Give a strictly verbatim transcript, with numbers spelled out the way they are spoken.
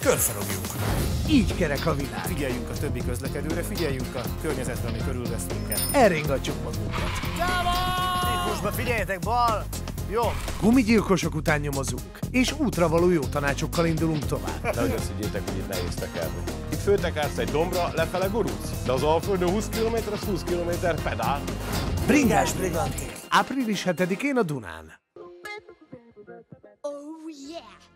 körforogjuk. Így kerek a világ. Figyeljünk a többi közlekedőre, figyeljünk a környezetre, ami körülvesz minket. Elringatjuk magunkat. Típusba figyeljetek, bal! Jó! Gumigyilkosok után nyomozunk, és útra való jó tanácsokkal indulunk tovább. Nehogy azt higgyétek, hogy itt nehéz tekerni. Itt föltekersz egy dombra, lefele gurulsz. De az Alföldön húsz kilométer, az húsz kilométer pedál. Bringás Brigantik. április hetedikén a Dunán. Oh yeah!